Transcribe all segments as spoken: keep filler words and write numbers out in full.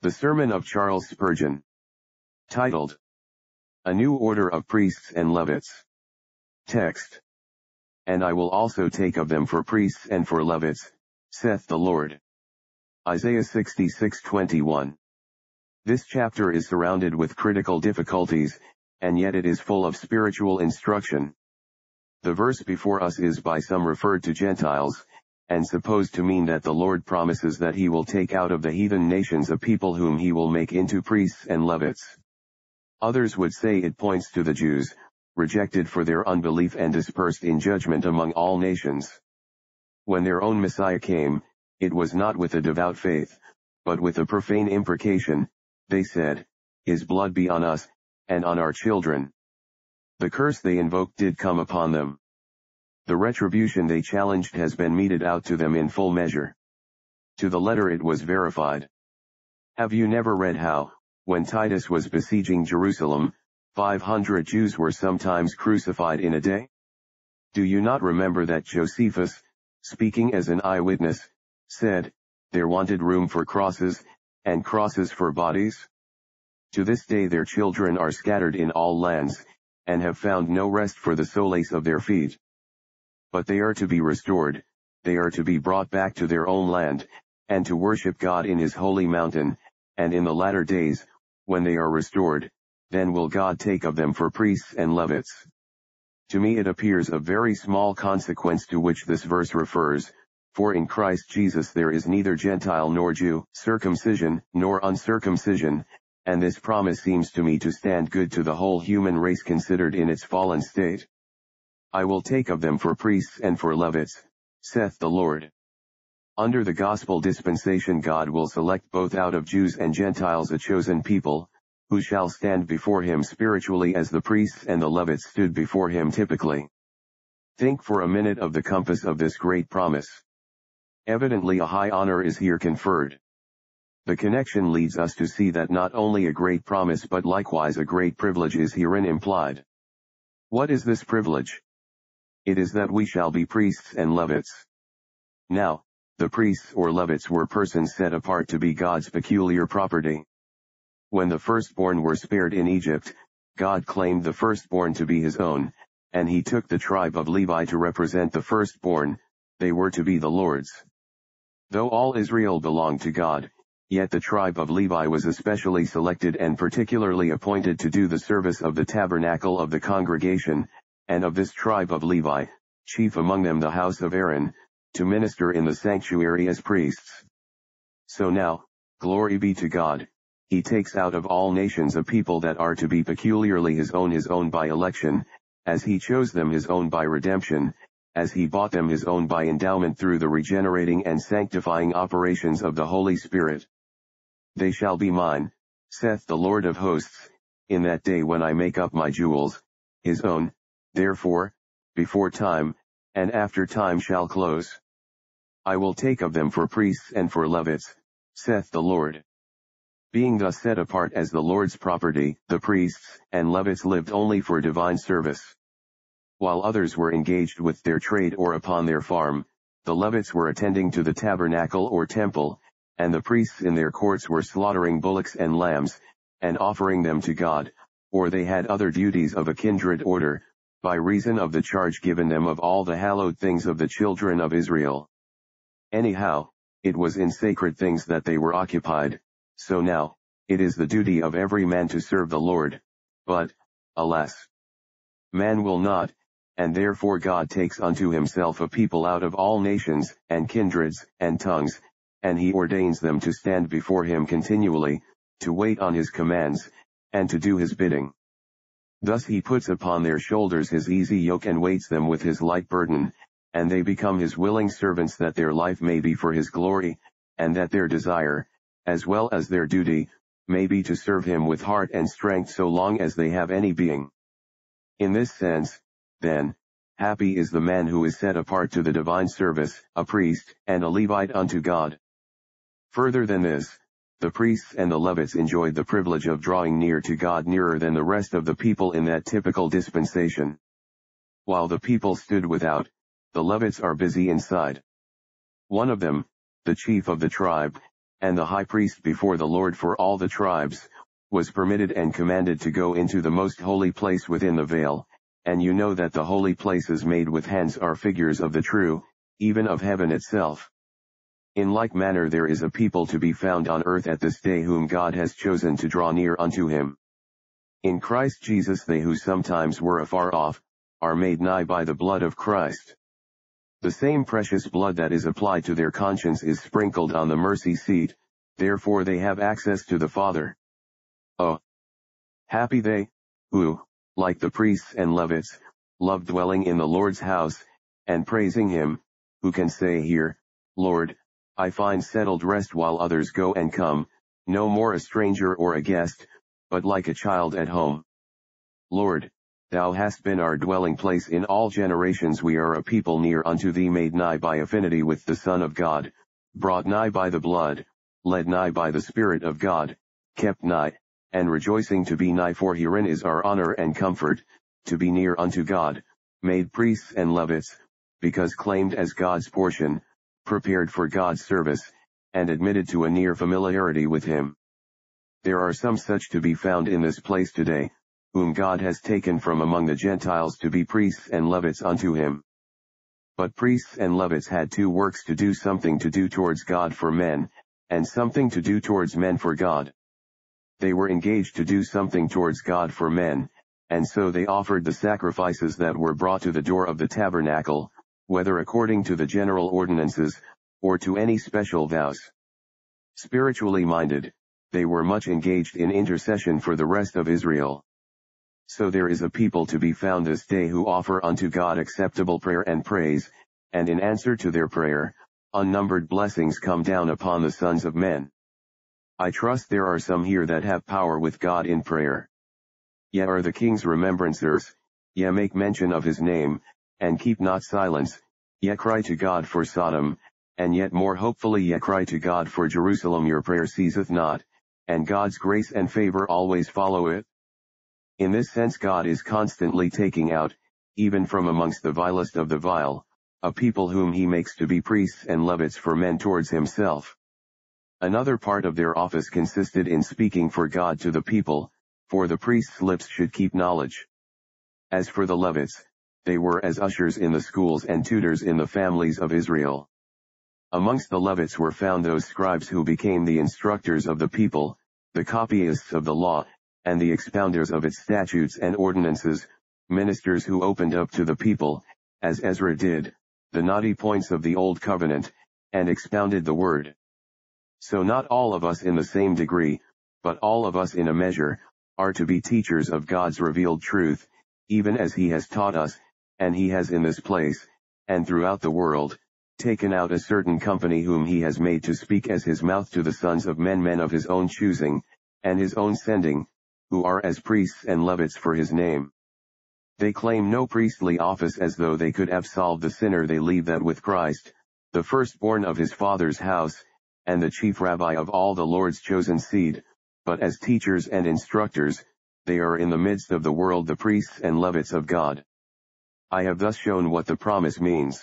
The Sermon of Charles Spurgeon. Titled, A New Order of Priests and Levites. Text. And I will also take of them for priests and for Levites, saith the Lord. Isaiah sixty-six twenty-one. This chapter is surrounded with critical difficulties, and yet it is full of spiritual instruction. The verse before us is by some referred to Gentiles, and supposed to mean that the Lord promises that he will take out of the heathen nations a people whom he will make into priests and Levites. Others would say it points to the Jews, rejected for their unbelief and dispersed in judgment among all nations. When their own Messiah came, it was not with a devout faith, but with a profane imprecation. They said, His blood be on us, and on our children. The curse they invoked did come upon them. The retribution they challenged has been meted out to them in full measure. To the letter it was verified. Have you never read how, when Titus was besieging Jerusalem, five hundred Jews were sometimes crucified in a day? Do you not remember that Josephus, speaking as an eyewitness, said, there wanted room for crosses, and crosses for bodies? To this day their children are scattered in all lands, and have found no rest for the soles of their feet. But they are to be restored, they are to be brought back to their own land, and to worship God in his holy mountain, and in the latter days, when they are restored, then will God take of them for priests and Levites. To me it appears of very small consequence to which this verse refers, for in Christ Jesus there is neither Gentile nor Jew, circumcision, nor uncircumcision, and this promise seems to me to stand good to the whole human race considered in its fallen state. I will take of them for priests and for Levites, saith the Lord. Under the gospel dispensation God will select both out of Jews and Gentiles a chosen people, who shall stand before him spiritually as the priests and the Levites stood before him typically. Think for a minute of the compass of this great promise. Evidently a high honor is here conferred. The connection leads us to see that not only a great promise but likewise a great privilege is herein implied. What is this privilege? It is that we shall be priests and Levites. Now, the priests or Levites were persons set apart to be God's peculiar property. When the firstborn were spared in Egypt, God claimed the firstborn to be his own, and he took the tribe of Levi to represent the firstborn. They were to be the Lord's. Though all Israel belonged to God, yet the tribe of Levi was especially selected and particularly appointed to do the service of the tabernacle of the congregation, and of this tribe of Levi, chief among them the house of Aaron, to minister in the sanctuary as priests. So now, glory be to God, he takes out of all nations a people that are to be peculiarly his own his own by election, as he chose them his own by redemption, as he bought them his own by endowment through the regenerating and sanctifying operations of the Holy Spirit. They shall be mine, saith the Lord of hosts, in that day when I make up my jewels, his own, therefore, before time, and after time shall close. I will take of them for priests and for Levites, saith the Lord. Being thus set apart as the Lord's property, the priests and Levites lived only for divine service. While others were engaged with their trade or upon their farm, the Levites were attending to the tabernacle or temple, and the priests in their courts were slaughtering bullocks and lambs, and offering them to God, or they had other duties of a kindred order, by reason of the charge given them of all the hallowed things of the children of Israel. Anyhow, it was in sacred things that they were occupied, so now, it is the duty of every man to serve the Lord, but, alas, man will not, and therefore God takes unto himself a people out of all nations, and kindreds, and tongues, and he ordains them to stand before him continually, to wait on his commands, and to do his bidding. Thus he puts upon their shoulders his easy yoke and weights them with his light burden, and they become his willing servants that their life may be for his glory, and that their desire, as well as their duty, may be to serve him with heart and strength so long as they have any being. In this sense, then, happy is the man who is set apart to the divine service, a priest, and a Levite unto God. Further than this, the priests and the Levites enjoyed the privilege of drawing near to God nearer than the rest of the people in that typical dispensation. While the people stood without, the Levites are busy inside. One of them, the chief of the tribe, and the high priest before the Lord for all the tribes, was permitted and commanded to go into the most holy place within the veil, and you know that the holy places made with hands are figures of the true, even of heaven itself. In like manner there is a people to be found on earth at this day whom God has chosen to draw near unto him. In Christ Jesus they who sometimes were afar off, are made nigh by the blood of Christ. The same precious blood that is applied to their conscience is sprinkled on the mercy seat, therefore they have access to the Father. Oh, happy they, who, like the priests and Levites, love dwelling in the Lord's house, and praising him, who can say here, Lord, I find settled rest while others go and come, no more a stranger or a guest, but like a child at home. Lord, thou hast been our dwelling place in all generations. We are a people near unto thee, made nigh by affinity with the Son of God, brought nigh by the blood, led nigh by the Spirit of God, kept nigh, and rejoicing to be nigh, for herein is our honor and comfort, to be near unto God, made priests and Levites, because claimed as God's portion, prepared for God's service, and admitted to a near familiarity with him. There are some such to be found in this place today, whom God has taken from among the Gentiles to be priests and Levites unto him. But priests and Levites had two works to do: something to do towards God for men, and something to do towards men for God. They were engaged to do something towards God for men, and so they offered the sacrifices that were brought to the door of the tabernacle, whether according to the general ordinances, or to any special vows. Spiritually minded, they were much engaged in intercession for the rest of Israel. So there is a people to be found this day who offer unto God acceptable prayer and praise, and in answer to their prayer, unnumbered blessings come down upon the sons of men. I trust there are some here that have power with God in prayer. Ye are the king's remembrancers, ye make mention of his name, and keep not silence, ye cry to God for Sodom, and yet more hopefully ye cry to God for Jerusalem. Your prayer ceaseth not, and God's grace and favor always follow it. In this sense God is constantly taking out, even from amongst the vilest of the vile, a people whom he makes to be priests and Levites for men towards himself. Another part of their office consisted in speaking for God to the people, for the priests' lips should keep knowledge. As for the Levites, they were as ushers in the schools and tutors in the families of Israel. Amongst the Levites were found those scribes who became the instructors of the people, the copyists of the law, and the expounders of its statutes and ordinances, ministers who opened up to the people, as Ezra did, the knotty points of the Old Covenant, and expounded the word. So not all of us in the same degree, but all of us in a measure, are to be teachers of God's revealed truth, even as he has taught us, and he has in this place, and throughout the world, taken out a certain company whom he has made to speak as his mouth to the sons of men, men of his own choosing, and his own sending, who are as priests and Levites for his name. They claim no priestly office as though they could absolve the sinner. They leave that with Christ, the firstborn of his father's house, and the chief rabbi of all the Lord's chosen seed, but as teachers and instructors, they are in the midst of the world the priests and Levites of God. I have thus shown what the promise means.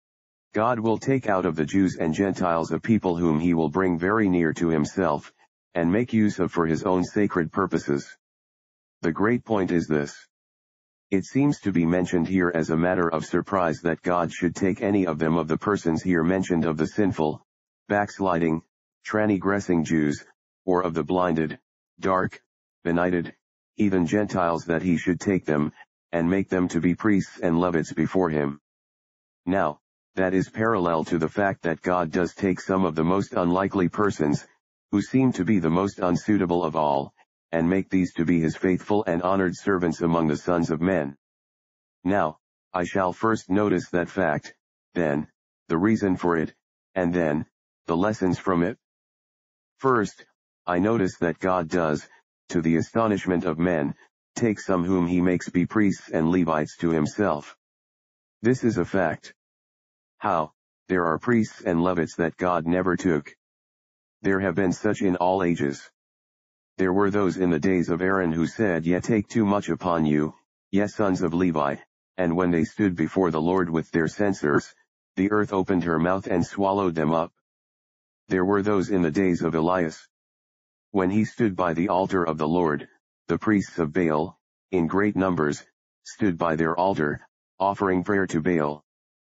God will take out of the Jews and Gentiles a people whom he will bring very near to himself, and make use of for his own sacred purposes. The great point is this. It seems to be mentioned here as a matter of surprise that God should take any of them of the persons here mentioned of the sinful, backsliding, transgressing Jews, or of the blinded, dark, benighted, heathen Gentiles, that he should take them, and make them to be priests and Levites before him. Now, that is parallel to the fact that God does take some of the most unlikely persons, who seem to be the most unsuitable of all, and make these to be his faithful and honored servants among the sons of men. Now, I shall first notice that fact, then, the reason for it, and then, the lessons from it. First, I notice that God does, to the astonishment of men, take some whom he makes be priests and Levites to himself. This is a fact. How? There are priests and Levites that God never took. There have been such in all ages. There were those in the days of Aaron who said, Ye take too much upon you, ye sons of Levi, and when they stood before the Lord with their censers, the earth opened her mouth and swallowed them up. There were those in the days of Elias. When he stood by the altar of the Lord, the priests of Baal, in great numbers, stood by their altar, offering prayer to Baal.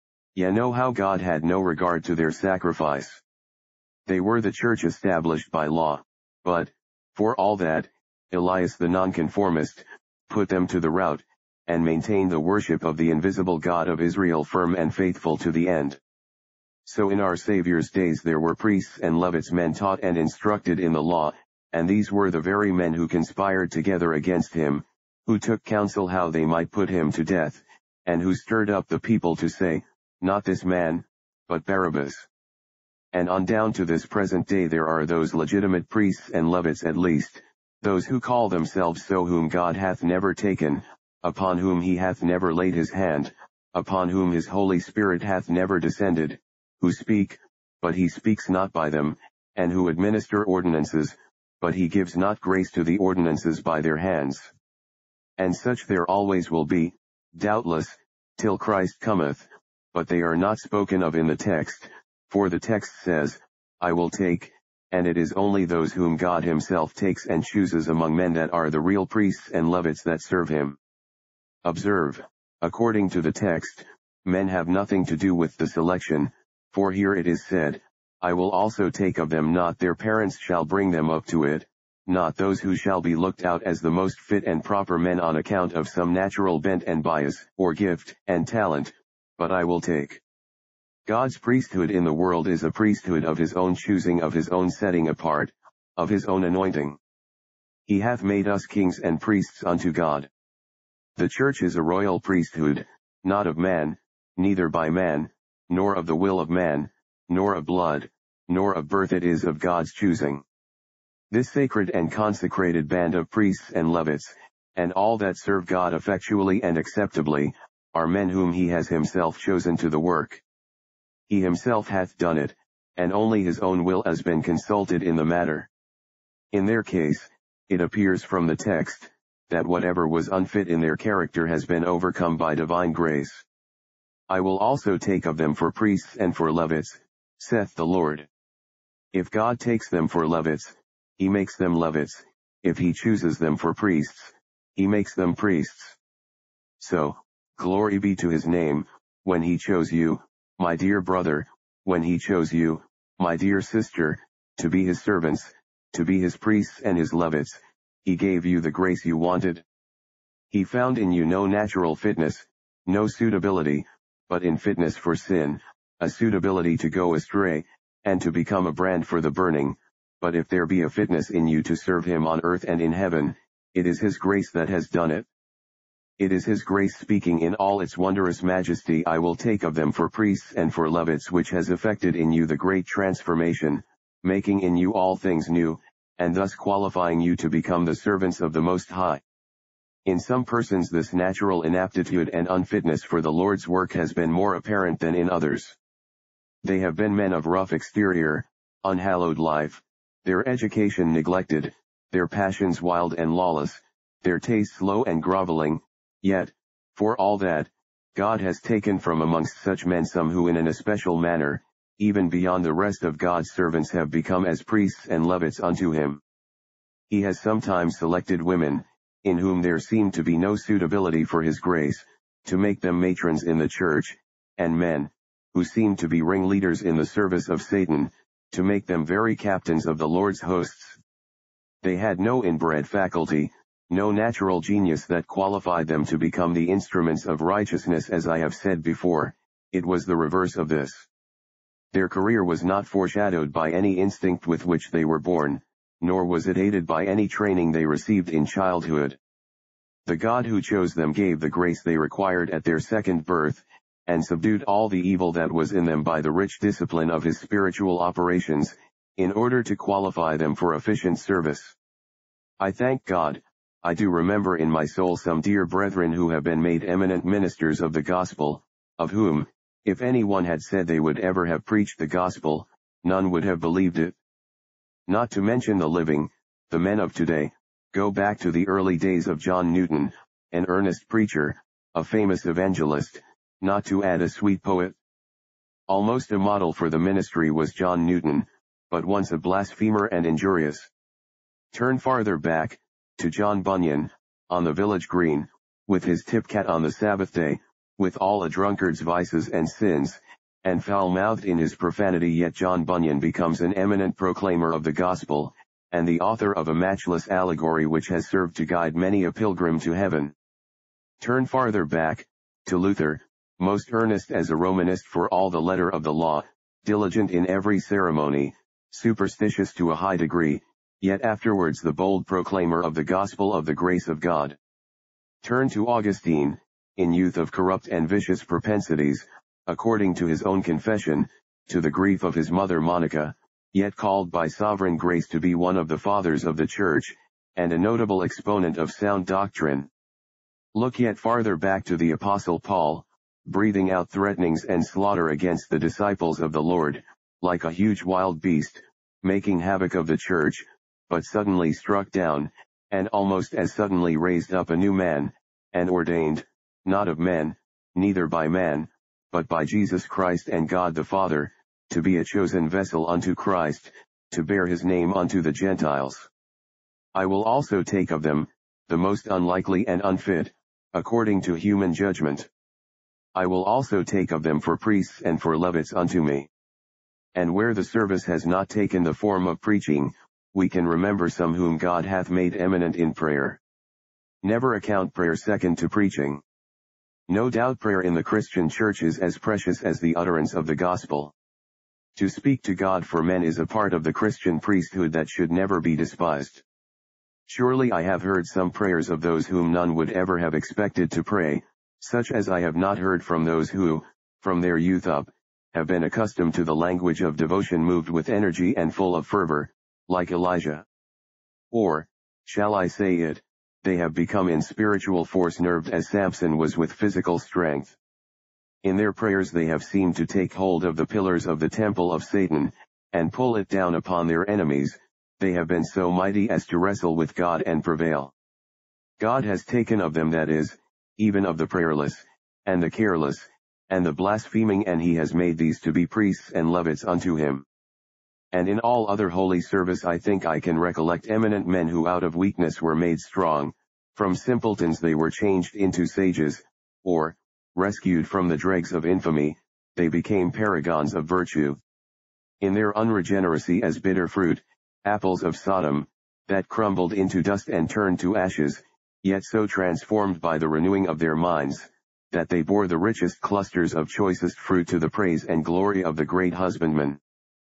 Ye know how God had no regard to their sacrifice. They were the church established by law, but, for all that, Elias the nonconformist, put them to the rout, and maintained the worship of the invisible God of Israel firm and faithful to the end. So in our Saviour's days there were priests and Levites, men taught and instructed in the law, and these were the very men who conspired together against him, who took counsel how they might put him to death, and who stirred up the people to say, not this man, but Barabbas. And on down to this present day there are those legitimate priests and Levites, at least, those who call themselves so, whom God hath never taken, upon whom he hath never laid his hand, upon whom his Holy Spirit hath never descended, who speak, but he speaks not by them, and who administer ordinances, but he gives not grace to the ordinances by their hands. And such there always will be, doubtless, till Christ cometh, but they are not spoken of in the text, for the text says, I will take, and it is only those whom God himself takes and chooses among men that are the real priests and Levites that serve him. Observe, according to the text, men have nothing to do with the selection, for here it is said, I will also take of them, not their parents shall bring them up to it, not those who shall be looked out as the most fit and proper men on account of some natural bent and bias, or gift, and talent, but I will take. God's priesthood in the world is a priesthood of his own choosing, of his own setting apart, of his own anointing. He hath made us kings and priests unto God. The church is a royal priesthood, not of man, neither by man, nor of the will of man, nor of blood, nor of birth, it is of God's choosing. This sacred and consecrated band of priests and Levites, and all that serve God effectually and acceptably, are men whom he has himself chosen to the work. He himself hath done it, and only his own will has been consulted in the matter. In their case, it appears from the text, that whatever was unfit in their character has been overcome by divine grace. I will also take of them for priests and for Levites, saith the Lord. If God takes them for Levites, he makes them Levites, if he chooses them for priests, he makes them priests. So, glory be to his name, when he chose you, my dear brother, when he chose you, my dear sister, to be his servants, to be his priests and his Levites, he gave you the grace you wanted. He found in you no natural fitness, no suitability, but in fitness for sin, a suitability to go astray, and to become a brand for the burning. But if there be a fitness in you to serve him on earth and in heaven, it is his grace that has done it. It is his grace speaking in all its wondrous majesty. I will take of them for priests and for Levites, which has effected in you the great transformation, making in you all things new, and thus qualifying you to become the servants of the Most High. In some persons this natural inaptitude and unfitness for the Lord's work has been more apparent than in others. They have been men of rough exterior, unhallowed life, their education neglected, their passions wild and lawless, their tastes low and groveling, yet, for all that, God has taken from amongst such men some who in an especial manner, even beyond the rest of God's servants, have become as priests and Levites unto him. He has sometimes selected women, in whom there seemed to be no suitability for his grace, to make them matrons in the church, and men, who seemed to be ringleaders in the service of Satan, to make them very captains of the Lord's hosts. They had no inbred faculty, no natural genius that qualified them to become the instruments of righteousness. As I have said before, it was the reverse of this. Their career was not foreshadowed by any instinct with which they were born, nor was it aided by any training they received in childhood. The God who chose them gave the grace they required at their second birth, and subdued all the evil that was in them by the rich discipline of his spiritual operations, in order to qualify them for efficient service. I thank God, I do remember in my soul some dear brethren who have been made eminent ministers of the gospel, of whom, if any one had said they would ever have preached the gospel, none would have believed it. Not to mention the living, the men of today, go back to the early days of John Newton, an earnest preacher, a famous evangelist, not to add a sweet poet. Almost a model for the ministry was John Newton, but once a blasphemer and injurious. Turn farther back, to John Bunyan, on the village green, with his tipcat on the Sabbath day, with all a drunkard's vices and sins, and foul-mouthed in his profanity, yet John Bunyan becomes an eminent proclaimer of the gospel, and the author of a matchless allegory which has served to guide many a pilgrim to heaven. Turn farther back, to Luther, most earnest as a Romanist for all the letter of the law, diligent in every ceremony, superstitious to a high degree, yet afterwards the bold proclaimer of the gospel of the grace of God. Turn to Augustine, in youth of corrupt and vicious propensities, according to his own confession, to the grief of his mother Monica, yet called by sovereign grace to be one of the fathers of the Church, and a notable exponent of sound doctrine. Look yet farther back to the Apostle Paul, breathing out threatenings and slaughter against the disciples of the Lord, like a huge wild beast, making havoc of the Church, but suddenly struck down, and almost as suddenly raised up a new man, and ordained, not of men, neither by man, but by Jesus Christ and God the Father, to be a chosen vessel unto Christ, to bear his name unto the Gentiles. I will also take of them, the most unlikely and unfit, according to human judgment. I will also take of them for priests and for Levites unto me. And where the service has not taken the form of preaching, we can remember some whom God hath made eminent in prayer. Never account prayer second to preaching. No doubt prayer in the Christian church is as precious as the utterance of the gospel. To speak to God for men is a part of the Christian priesthood that should never be despised. Surely I have heard some prayers of those whom none would ever have expected to pray, such as I have not heard from those who, from their youth up, have been accustomed to the language of devotion, moved with energy and full of fervor, like Elijah. Or, shall I say it, they have become in spiritual force nerved as Samson was with physical strength. In their prayers they have seemed to take hold of the pillars of the temple of Satan, and pull it down upon their enemies. They have been so mighty as to wrestle with God and prevail. God has taken of them, that is, even of the prayerless, and the careless, and the blaspheming, and he has made these to be priests and Levites unto him. And in all other holy service I think I can recollect eminent men who out of weakness were made strong, from simpletons they were changed into sages, or, rescued from the dregs of infamy, they became paragons of virtue. In their unregeneracy as bitter fruit, apples of Sodom, that crumbled into dust and turned to ashes, yet so transformed by the renewing of their minds, that they bore the richest clusters of choicest fruit to the praise and glory of the great husbandman.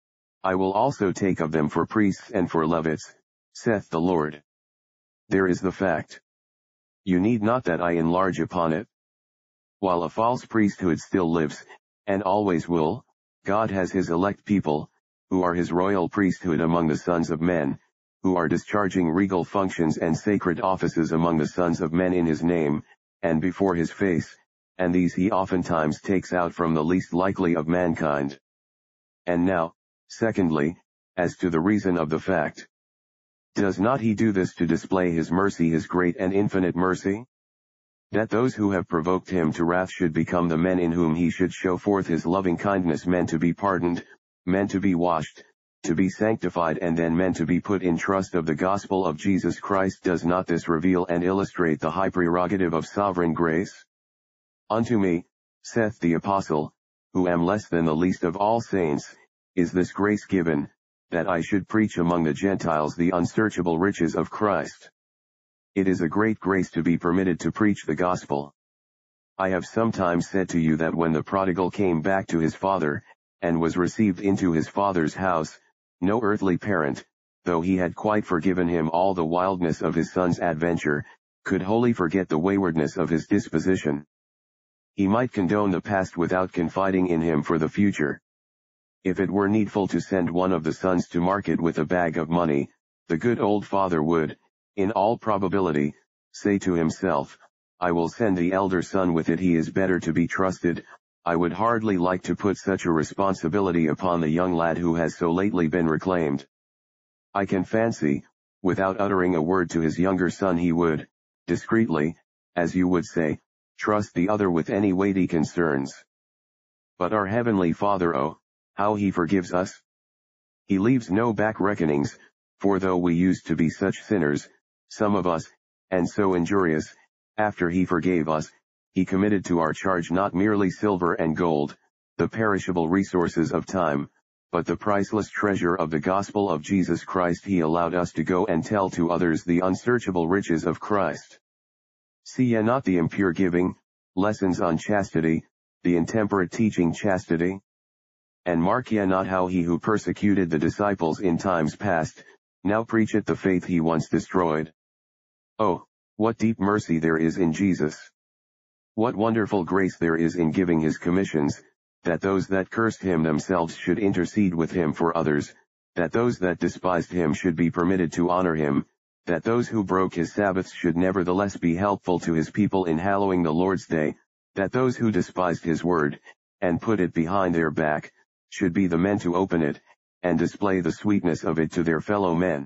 I will also take of them for priests and for Levites, saith the Lord. There is the fact. You need not that I enlarge upon it. While a false priesthood still lives, and always will, God has his elect people, who are his royal priesthood among the sons of men, who are discharging regal functions and sacred offices among the sons of men in his name, and before his face, and these he oftentimes takes out from the least likely of mankind. And now, secondly, as to the reason of the fact. Does not he do this to display his mercy, his great and infinite mercy? That those who have provoked him to wrath should become the men in whom he should show forth his loving kindness, men to be pardoned, men to be washed, to be sanctified, and then men to be put in trust of the gospel of Jesus Christ. Does not this reveal and illustrate the high prerogative of sovereign grace? Unto me, saith the apostle, who am less than the least of all saints, is this grace given, that I should preach among the Gentiles the unsearchable riches of Christ. It is a great grace to be permitted to preach the gospel. I have sometimes said to you that when the prodigal came back to his father, and was received into his father's house, no earthly parent, though he had quite forgiven him all the wildness of his son's adventure, could wholly forget the waywardness of his disposition. He might condone the past without confiding in him for the future. If it were needful to send one of the sons to market with a bag of money, the good old father would, in all probability, say to himself, I will send the elder son with it, he is better to be trusted. I would hardly like to put such a responsibility upon the young lad who has so lately been reclaimed. I can fancy, without uttering a word to his younger son, he would, discreetly, as you would say, trust the other with any weighty concerns. But our heavenly Father, oh, how he forgives us! He leaves no back reckonings, for though we used to be such sinners, some of us, and so injurious, after he forgave us, he committed to our charge not merely silver and gold, the perishable resources of time, but the priceless treasure of the gospel of Jesus Christ. He allowed us to go and tell to others the unsearchable riches of Christ. See ye not the impure giving, lessons on chastity, the intemperate teaching chastity? And mark ye not how he who persecuted the disciples in times past, now preacheth the faith he once destroyed? Oh, what deep mercy there is in Jesus! What wonderful grace there is in giving his commissions, that those that cursed him themselves should intercede with him for others, that those that despised him should be permitted to honor him, that those who broke his Sabbaths should nevertheless be helpful to his people in hallowing the Lord's day, that those who despised his word, and put it behind their back, should be the men to open it, and display the sweetness of it to their fellow men.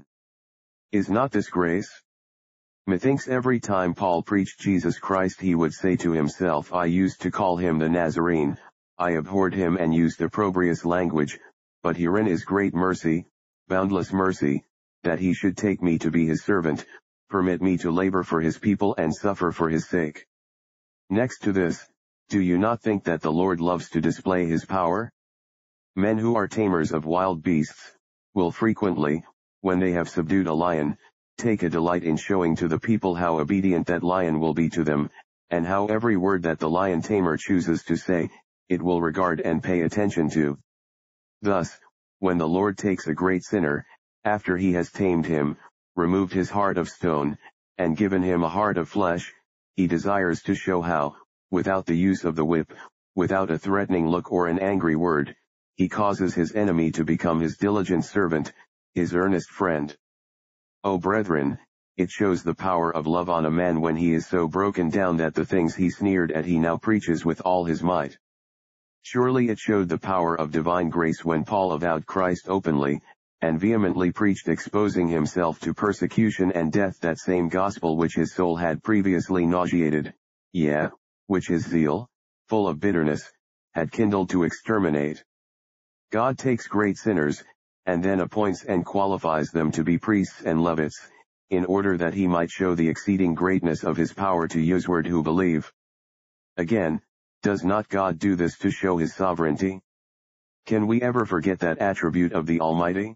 Is not this grace? Methinks every time Paul preached Jesus Christ he would say to himself, I used to call him the Nazarene, I abhorred him and used opprobrious language, but herein is great mercy, boundless mercy, that he should take me to be his servant, permit me to labor for his people and suffer for his sake. Next to this, do you not think that the Lord loves to display his power? Men who are tamers of wild beasts, will frequently, when they have subdued a lion, take a delight in showing to the people how obedient that lion will be to them, and how every word that the lion tamer chooses to say, it will regard and pay attention to. Thus, when the Lord takes a great sinner, after he has tamed him, removed his heart of stone, and given him a heart of flesh, he desires to show how, without the use of the whip, without a threatening look or an angry word, he causes his enemy to become his diligent servant, his earnest friend. O brethren, it shows the power of love on a man when he is so broken down that the things he sneered at he now preaches with all his might. Surely it showed the power of divine grace when Paul avowed Christ openly, and vehemently preached exposing himself to persecution and death, that same gospel which his soul had previously nauseated, yea, which his zeal, full of bitterness, had kindled to exterminate. God takes great sinners, and then appoints and qualifies them to be priests and Levites, in order that he might show the exceeding greatness of his power to usward who believe. Again, does not God do this to show his sovereignty? Can we ever forget that attribute of the Almighty?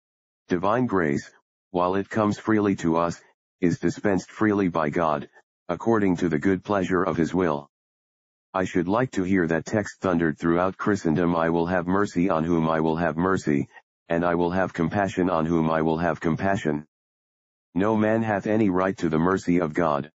Divine grace, while it comes freely to us, is dispensed freely by God, according to the good pleasure of his will. I should like to hear that text thundered throughout Christendom: I will have mercy on whom I will have mercy, and I will have compassion on whom I will have compassion. No man hath any right to the mercy of God.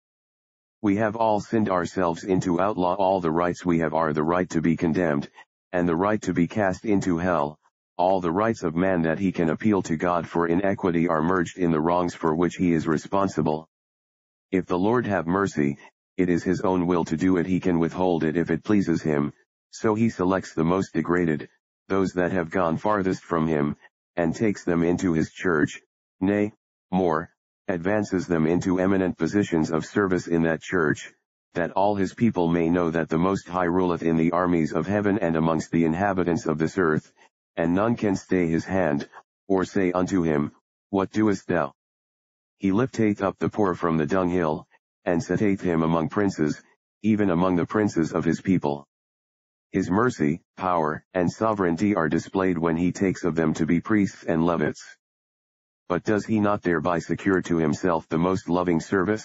We have all sinned ourselves into outlaw all the rights we have are the right to be condemned, and the right to be cast into hell. All the rights of man that he can appeal to God for inequity are merged in the wrongs for which he is responsible. If the Lord have mercy, it is his own will to do it. He can withhold it if it pleases him, so he selects the most degraded, those that have gone farthest from him, and takes them into his church, nay, more, advances them into eminent positions of service in that church, that all his people may know that the Most High ruleth in the armies of heaven and amongst the inhabitants of this earth, and none can stay his hand, or say unto him, What doest thou? He lifteth up the poor from the dunghill, and setteth him among princes, even among the princes of his people. His mercy, power, and sovereignty are displayed when he takes of them to be priests and Levites. But does he not thereby secure to himself the most loving service?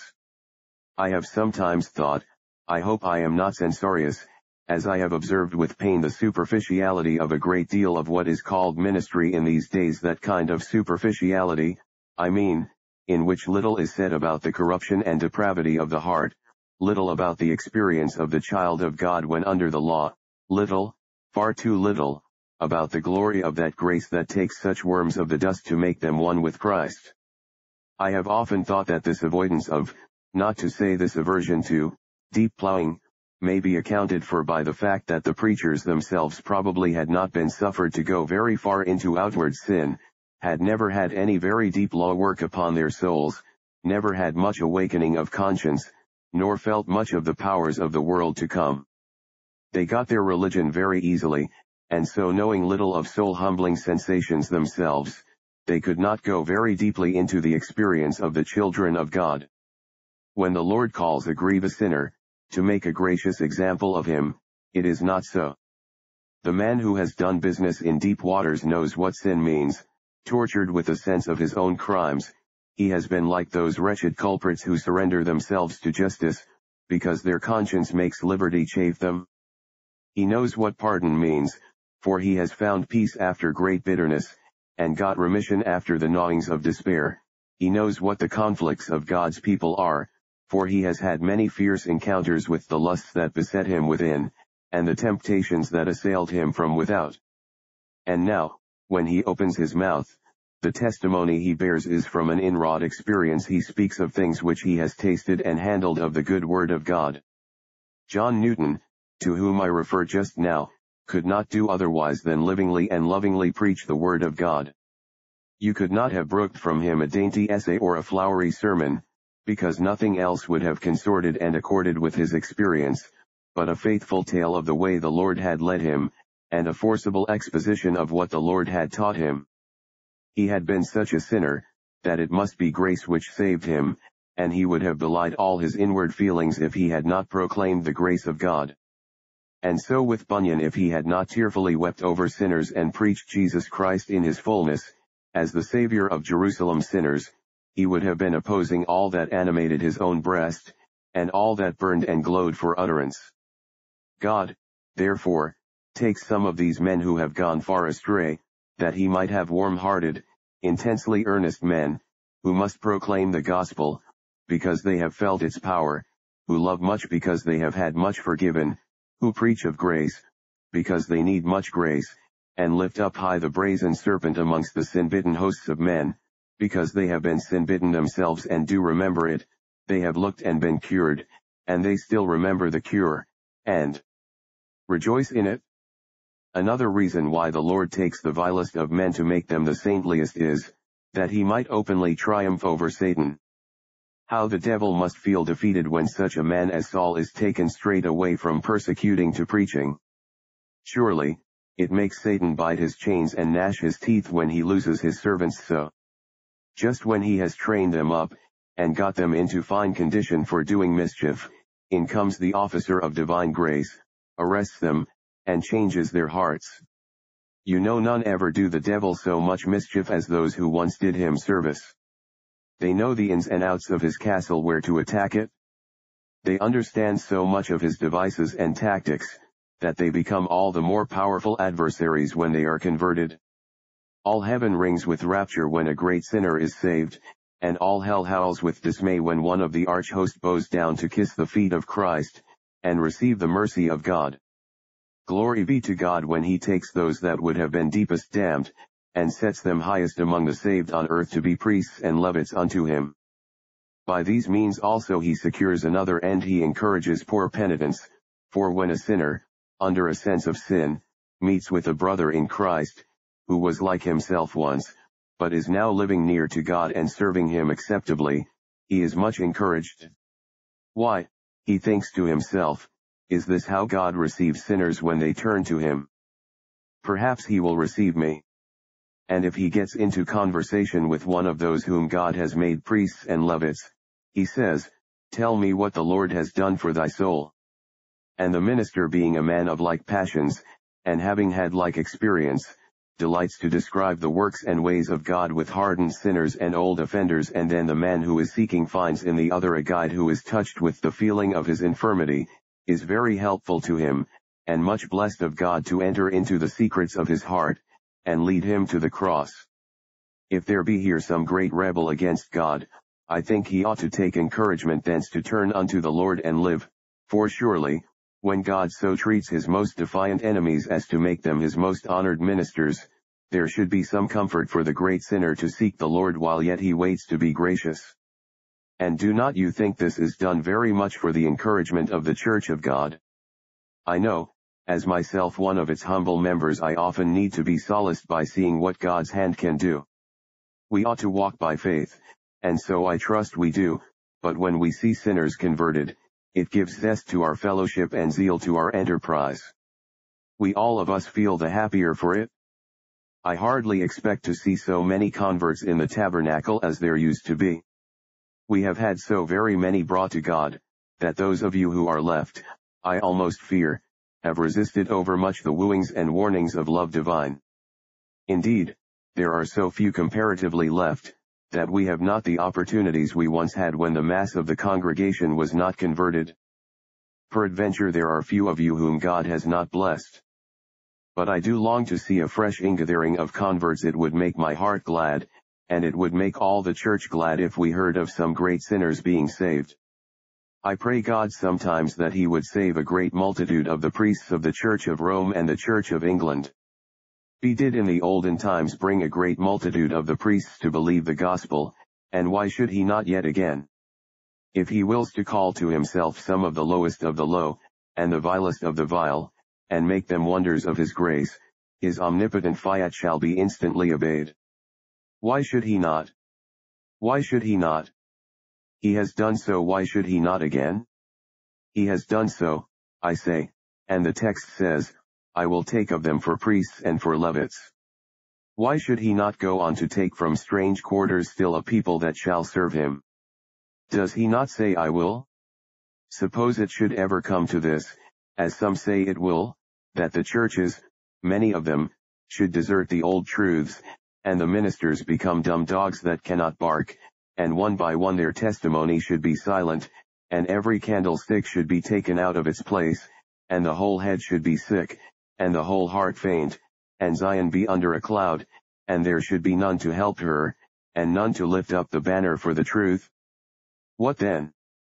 I have sometimes thought, I hope I am not censorious, as I have observed with pain the superficiality of a great deal of what is called ministry in these days, that kind of superficiality, I mean, in which little is said about the corruption and depravity of the heart, little about the experience of the child of God when under the law, little, far too little, about the glory of that grace that takes such worms of the dust to make them one with Christ. I have often thought that this avoidance of, not to say this aversion to, deep plowing, may be accounted for by the fact that the preachers themselves probably had not been suffered to go very far into outward sin, had never had any very deep law work upon their souls, never had much awakening of conscience, nor felt much of the powers of the world to come. They got their religion very easily, and so knowing little of soul-humbling sensations themselves, they could not go very deeply into the experience of the children of God. When the Lord calls a grievous sinner, to make a gracious example of him, it is not so. The man who has done business in deep waters knows what sin means. Tortured with a sense of his own crimes, he has been like those wretched culprits who surrender themselves to justice, because their conscience makes liberty chafe them. He knows what pardon means, for he has found peace after great bitterness, and got remission after the gnawings of despair. He knows what the conflicts of God's people are, for he has had many fierce encounters with the lusts that beset him within, and the temptations that assailed him from without. And now, when he opens his mouth, the testimony he bears is from an inward experience. He speaks of things which he has tasted and handled of the good word of God. John Newton, to whom I refer just now, could not do otherwise than livingly and lovingly preach the word of God. You could not have brooked from him a dainty essay or a flowery sermon, because nothing else would have consorted and accorded with his experience, but a faithful tale of the way the Lord had led him, and a forcible exposition of what the Lord had taught him. He had been such a sinner, that it must be grace which saved him, and he would have belied all his inward feelings if he had not proclaimed the grace of God. And so with Bunyan, if he had not tearfully wept over sinners and preached Jesus Christ in his fullness, as the Savior of Jerusalem's sinners, he would have been opposing all that animated his own breast, and all that burned and glowed for utterance. God, therefore, takes some of these men who have gone far astray, that he might have warm-hearted, intensely earnest men, who must proclaim the gospel, because they have felt its power, who love much because they have had much forgiven, who preach of grace, because they need much grace, and lift up high the brazen serpent amongst the sin-bitten hosts of men, because they have been sin-bitten themselves and do remember it. They have looked and been cured, and they still remember the cure, and rejoice in it. Another reason why the Lord takes the vilest of men to make them the saintliest is, that he might openly triumph over Satan. How the devil must feel defeated when such a man as Saul is taken straight away from persecuting to preaching. Surely, it makes Satan bite his chains and gnash his teeth when he loses his servants so. Just when he has trained them up, and got them into fine condition for doing mischief, in comes the officer of divine grace, arrests them, and changes their hearts. You know none ever do the devil so much mischief as those who once did him service. They know the ins and outs of his castle where to attack it. They understand so much of his devices and tactics, that they become all the more powerful adversaries when they are converted. All heaven rings with rapture when a great sinner is saved, and all hell howls with dismay when one of the arch-host bows down to kiss the feet of Christ, and receive the mercy of God. Glory be to God when he takes those that would have been deepest damned, and sets them highest among the saved on earth to be priests and Levites unto him. By these means also he secures another end. He encourages poor penitence, for when a sinner, under a sense of sin, meets with a brother in Christ, who was like himself once, but is now living near to God and serving him acceptably, he is much encouraged. Why, he thinks to himself, is this how God receives sinners when they turn to him? Perhaps he will receive me. And if he gets into conversation with one of those whom God has made priests and Levites, he says, tell me what the Lord has done for thy soul. And the minister, being a man of like passions, and having had like experience, delights to describe the works and ways of God with hardened sinners and old offenders. And then the man who is seeking finds in the other a guide who is touched with the feeling of his infirmity, is very helpful to him, and much blessed of God to enter into the secrets of his heart, and lead him to the cross. If there be here some great rebel against God, I think he ought to take encouragement thence to turn unto the Lord and live, for surely, when God so treats his most defiant enemies as to make them his most honored ministers, there should be some comfort for the great sinner to seek the Lord while yet he waits to be gracious. And do not you think this is done very much for the encouragement of the Church of God? I know, as myself one of its humble members, I often need to be solaced by seeing what God's hand can do. We ought to walk by faith, and so I trust we do, but when we see sinners converted, it gives zest to our fellowship and zeal to our enterprise. we all of us feel the happier for it. I hardly expect to see so many converts in the tabernacle as there used to be. We have had so very many brought to God, that those of you who are left, I almost fear, have resisted overmuch the wooings and warnings of love divine. Indeed, there are so few comparatively left, that we have not the opportunities we once had when the mass of the congregation was not converted. Peradventure there are few of you whom God has not blessed. But I do long to see a fresh ingathering of converts. It would make my heart glad, and it would make all the church glad if we heard of some great sinners being saved. I pray God sometimes that he would save a great multitude of the priests of the Church of Rome and the Church of England. He did in the olden times bring a great multitude of the priests to believe the gospel, and why should he not yet again? If he wills to call to himself some of the lowest of the low, and the vilest of the vile, and make them wonders of his grace, his omnipotent fiat shall be instantly obeyed. Why should he not? Why should he not? He has done so, why should he not again? He has done so, I say, and the text says, I will take of them for priests and for Levites. Why should he not go on to take from strange quarters still a people that shall serve him? Does he not say I will? Suppose it should ever come to this, as some say it will, that the churches, many of them, should desert the old truths, and the ministers become dumb dogs that cannot bark, and one by one their testimony should be silent, and every candlestick should be taken out of its place, and the whole head should be sick, and the whole heart faint, and Zion be under a cloud, and there should be none to help her, and none to lift up the banner for the truth? What then?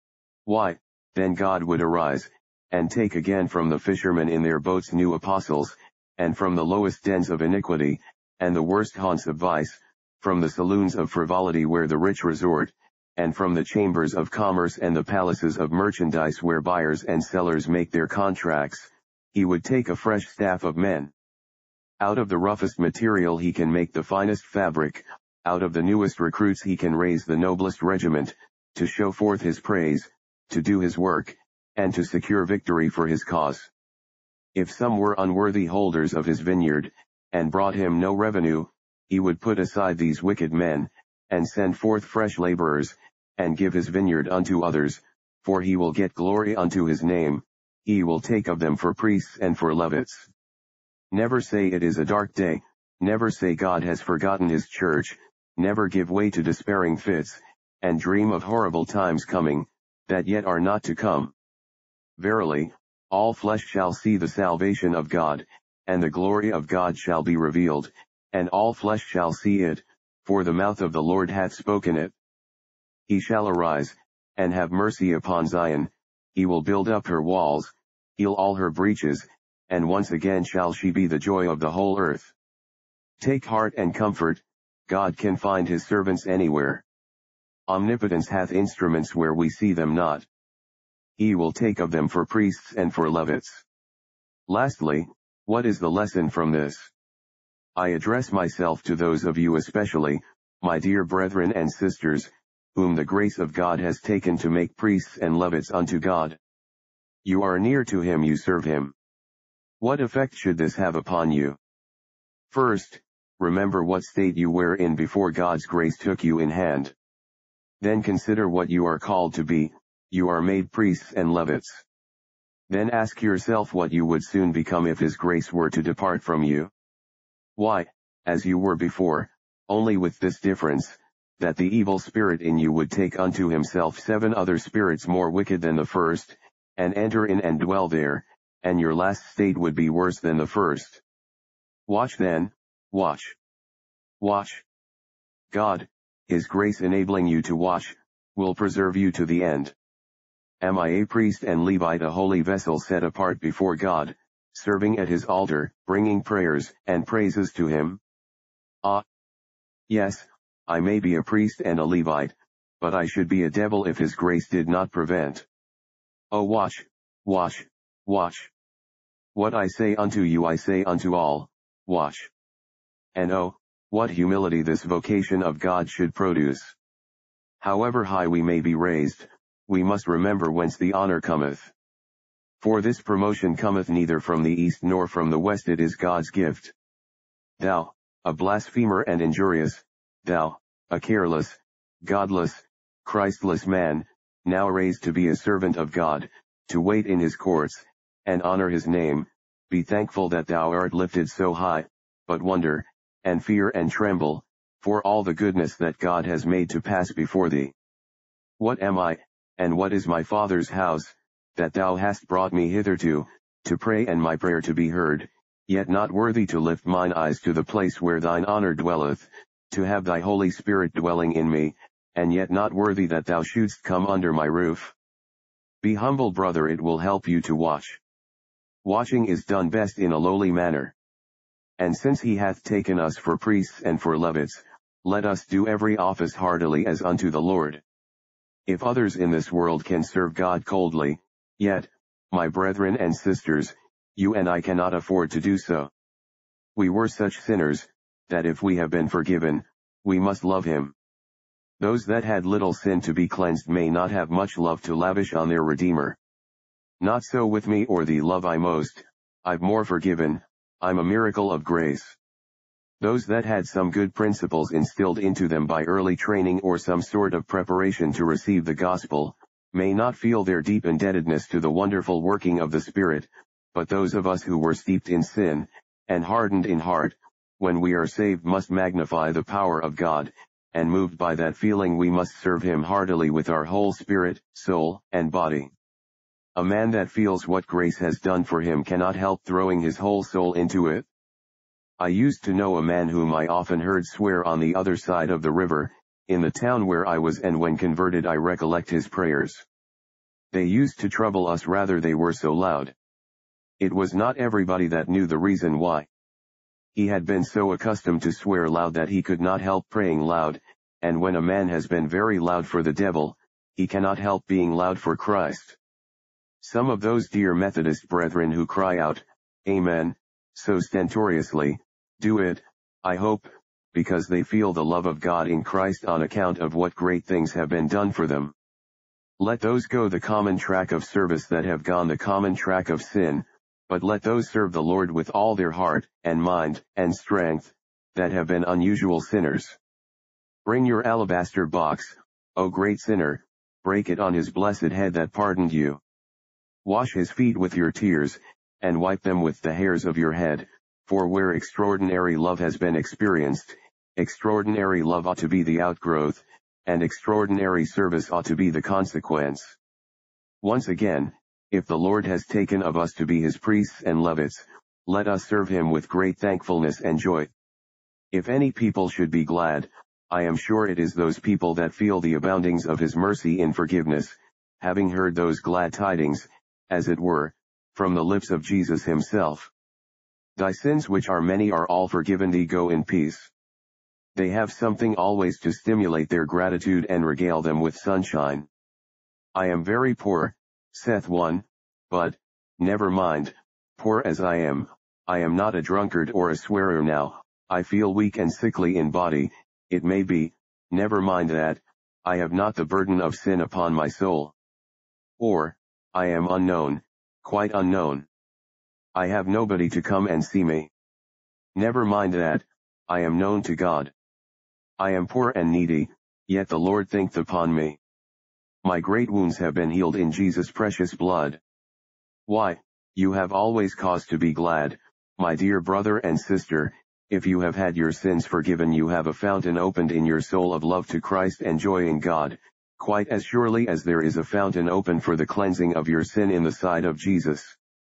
Why, then God would arise, and take again from the fishermen in their boats new apostles, and from the lowest dens of iniquity, and the worst haunts of vice, from the saloons of frivolity where the rich resort, and from the chambers of commerce and the palaces of merchandise where buyers and sellers make their contracts, he would take a fresh staff of men. Out of the roughest material he can make the finest fabric, out of the newest recruits he can raise the noblest regiment, to show forth his praise, to do his work, and to secure victory for his cause. If some were unworthy holders of his vineyard, and brought him no revenue, he would put aside these wicked men, and send forth fresh laborers, and give his vineyard unto others, for he will get glory unto his name, he will take of them for priests and for Levites. Never say it is a dark day, never say God has forgotten his church, never give way to despairing fits, and dream of horrible times coming, that yet are not to come. Verily, all flesh shall see the salvation of God, and the glory of God shall be revealed, and all flesh shall see it, for the mouth of the Lord hath spoken it. He shall arise, and have mercy upon Zion, he will build up her walls, heal all her breaches, and once again shall she be the joy of the whole earth. Take heart and comfort, God can find his servants anywhere. Omnipotence hath instruments where we see them not. He will take of them for priests and for Levites. Lastly, what is the lesson from this? I address myself to those of you especially, my dear brethren and sisters, whom the grace of God has taken to make priests and Levites unto God. You are near to him, you serve him. What effect should this have upon you? First, remember what state you were in before God's grace took you in hand. Then consider what you are called to be, you are made priests and Levites. Then ask yourself what you would soon become if his grace were to depart from you. Why, as you were before, only with this difference, that the evil spirit in you would take unto himself seven other spirits more wicked than the first, and enter in and dwell there, and your last state would be worse than the first. Watch then, watch. Watch. God, his grace enabling you to watch, will preserve you to the end. Am I a priest and Levite, a holy vessel set apart before God, serving at his altar, bringing prayers and praises to him? Ah, yes, I may be a priest and a Levite, but I should be a devil if his grace did not prevent. Oh, watch, watch, watch. What I say unto you I say unto all, watch. And oh, what humility this vocation of God should produce. However high we may be raised, we must remember whence the honor cometh. For this promotion cometh neither from the east nor from the west, it is God's gift. Thou, a blasphemer and injurious, thou, a careless, godless, Christless man, now raised to be a servant of God, to wait in his courts, and honor his name, be thankful that thou art lifted so high, but wonder, and fear and tremble, for all the goodness that God has made to pass before thee. What am I, and what is my Father's house, that thou hast brought me hitherto, to pray and my prayer to be heard, yet not worthy to lift mine eyes to the place where thine honor dwelleth, to have thy Holy Spirit dwelling in me, and yet not worthy that thou shouldst come under my roof? Be humble, brother, it will help you to watch. Watching is done best in a lowly manner. And since he hath taken us for priests and for Levites, let us do every office heartily as unto the Lord. If others in this world can serve God coldly, yet, my brethren and sisters, you and I cannot afford to do so. We were such sinners, that if we have been forgiven, we must love him. Those that had little sin to be cleansed may not have much love to lavish on their Redeemer. Not so with me or thee love I most, I've more forgiven, I'm a miracle of grace. Those that had some good principles instilled into them by early training or some sort of preparation to receive the gospel, may not feel their deep indebtedness to the wonderful working of the Spirit, but those of us who were steeped in sin, and hardened in heart, when we are saved must magnify the power of God, and moved by that feeling we must serve him heartily with our whole spirit, soul, and body. A man that feels what grace has done for him cannot help throwing his whole soul into it. I used to know a man whom I often heard swear on the other side of the river, in the town where I was, and when converted I recollect his prayers. They used to trouble us rather, they were so loud. It was not everybody that knew the reason why. He had been so accustomed to swear loud that he could not help praying loud, and when a man has been very loud for the devil, he cannot help being loud for Christ. Some of those dear Methodist brethren who cry out, Amen, so stentoriously, do it, I hope, because they feel the love of God in Christ on account of what great things have been done for them. Let those go the common track of service that have gone the common track of sin, but let those serve the Lord with all their heart, and mind, and strength, that have been unusual sinners. Bring your alabaster box, O great sinner, break it on his blessed head that pardoned you. Wash his feet with your tears, and wipe them with the hairs of your head, for where extraordinary love has been experienced, extraordinary love ought to be the outgrowth, and extraordinary service ought to be the consequence. Once again, if the Lord has taken of us to be his priests and Levites, let us serve him with great thankfulness and joy. If any people should be glad, I am sure it is those people that feel the aboundings of his mercy in forgiveness, having heard those glad tidings, as it were, from the lips of Jesus himself. Thy sins which are many are all forgiven thee, go in peace. They have something always to stimulate their gratitude and regale them with sunshine. I am very poor, saith one, but, never mind, poor as I am, I am not a drunkard or a swearer now, I feel weak and sickly in body, it may be, never mind that, I have not the burden of sin upon my soul. Or, I am unknown, quite unknown. I have nobody to come and see me. Never mind that, I am known to God. I am poor and needy, yet the Lord thinketh upon me. My great wounds have been healed in Jesus' precious blood. Why, you have always cause to be glad, my dear brother and sister, if you have had your sins forgiven, you have a fountain opened in your soul of love to Christ and joy in God, quite as surely as there is a fountain open for the cleansing of your sin in the sight of Jesus.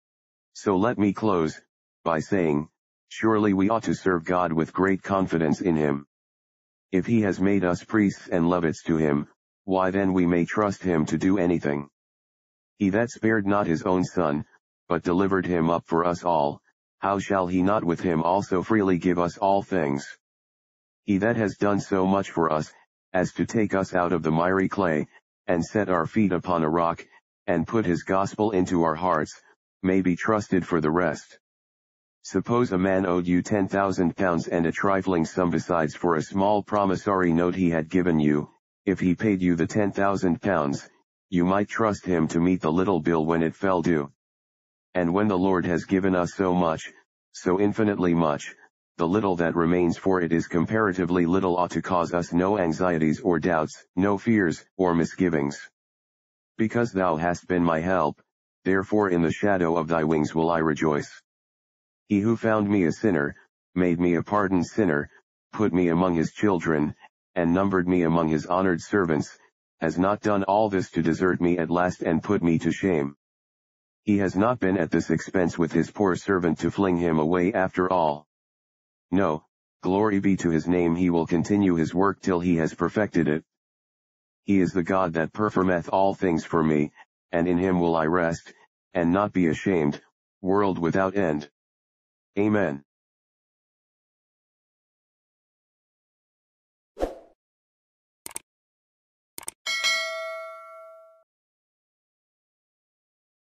So let me close, by saying, surely we ought to serve God with great confidence in him. If he has made us priests and Levites to him, why then we may trust him to do anything. He that spared not his own son, but delivered him up for us all, how shall he not with him also freely give us all things? He that has done so much for us, as to take us out of the miry clay, and set our feet upon a rock, and put his gospel into our hearts, may be trusted for the rest. Suppose a man owed you ten thousand pounds and a trifling sum besides for a small promissory note he had given you. If he paid you the ten thousand pounds, you might trust him to meet the little bill when it fell due. And when the Lord has given us so much, so infinitely much, the little that remains, for it is comparatively little, ought to cause us no anxieties or doubts, no fears, or misgivings. Because thou hast been my help, therefore in the shadow of thy wings will I rejoice. He who found me a sinner, made me a pardoned sinner, put me among his children, and numbered me among his honored servants, has not done all this to desert me at last and put me to shame. He has not been at this expense with his poor servant to fling him away after all. No, glory be to his name, he will continue his work till he has perfected it. He is the God that performeth all things for me, and in him will I rest, and not be ashamed, world without end. Amen.